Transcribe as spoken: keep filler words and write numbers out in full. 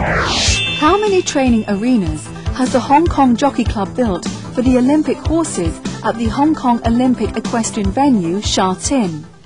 How many training arenas has the Hong Kong Jockey Club built for the Olympic horses at the Hong Kong Olympic Equestrian venue, Sha Tin?